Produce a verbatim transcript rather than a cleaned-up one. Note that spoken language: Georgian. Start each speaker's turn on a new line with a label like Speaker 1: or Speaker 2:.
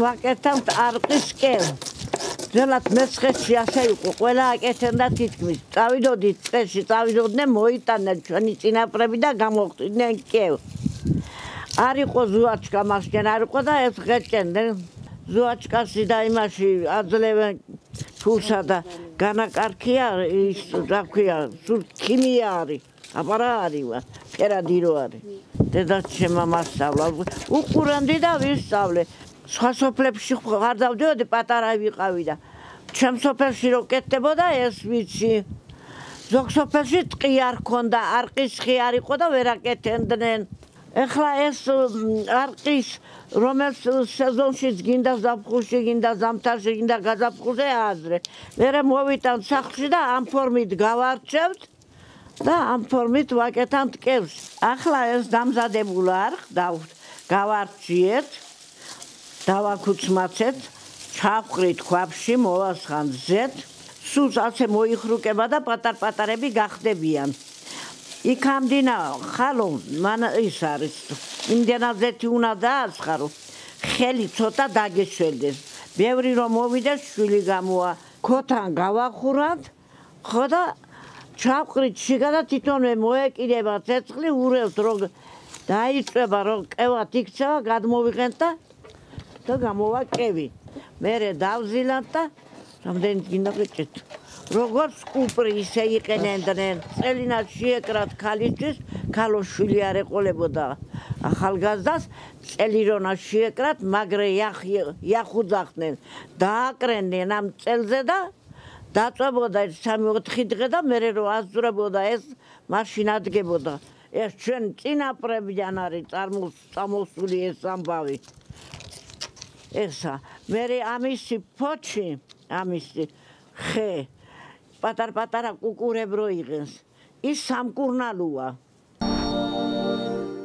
Speaker 1: ვაკეთებთ არყის სკელ. ძველად მეცხეთში ასე იყო, ყველა აკეთებდა თითქმის. წავიდოდით წესში, წავიდოდნენ, მოიტანენ ჩვენი წინაპრები და გამოხდნენ სკელ. არ იყო ზუაჩკა მასჯერ არ იყო და ეს ღეჭენდნენ. ზუაჩკასი და იმაში აძლევენ ფულსა და განაკარქია ის რა ქვია, სულ ქიმია არის. აბარა არის, ფერადი რო არის. დედაც შემამასწავლა. უყურანდი და ვისწავლე. სხვა სოფლებში ხარ დავდიოდი, პატარა ვიყავი და ჩემ სოფელში რო კეთდებოდა ეს ვიცი. ზოგ სოფელში ტყი არ ქონდა, არყის ხი არ იყო და ვერ აკეთებდნენ. ეხლა ეს არყის რომელს სეზონშიც გინდა ზაფხულში, გინდა ზამთარში, გინდა გაზაფხულზე ააზრე. მერე მოვიტან სახლში და ამ ფორმით გავარჩევთ და ამ ფორმით ვაკეთებთ კევს. ახლა ეს დამზადებულ არხ გავარჩიეთ, დავაქუცმაცეთ, ჩავყრით ქვაბში, მოვასხამთ ზეთ, სულ ასე მოიხრუკება და პატარ-პატარები გახდებიან. იქ ამდინა ხალო მან ის არის, იმდენად ზეთი უნდა დააცხარო, ხელი ცოტა დაგეშველდეს. ბევრი რომ მოვიდეს, შვილი გამოა. ქოთან გავახურათ, ხო და ჩავყრით შიგა და თვითონვე მოეკიდება ცეცხლი, ურევთ რომ დაიწება, რომ ყევათ იქცევა, გადმოვიღენთ და და გამოვა კევი. მერე დავზილავთ და რამდენი გინდა გეჭეთ. როგორც კუპრი ისე იყენებდნენ, წელინად შეეკრათ ქალისთვის, ქალოშვილი არ ეყოლებოდა ახალგაზრდას, წელირონა შეეკრათ, მაგრე იახუძახდნენ, დააკრენდნენ ამ წელზე და დაწვებოდა სამი ოთხი დღე და მერე რო აზრებოდა ეს მაშინ ადგებოდა. ეს ჩვენ წინაპრებიდან არის წარმოსული ეს ამბავი. ესა, მერე ამისი ფოჩი, ამისი ხე, პატარ-პატარა კუკურებ რო იღენს, ის სამკურნალოა.